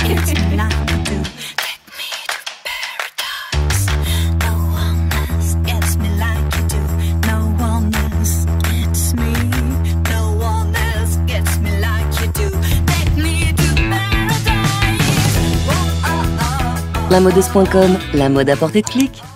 gets me like you do. Take me to paradise. No one else gets me like you do. No one else gets me. No one else gets me like you do. Take me to paradise. Oh, oh, oh, oh. Lamodeuse.com, la mode à portée de clic.